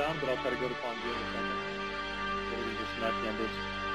around, but I'll try to go to Pontoon in a second. Everything just match numbers.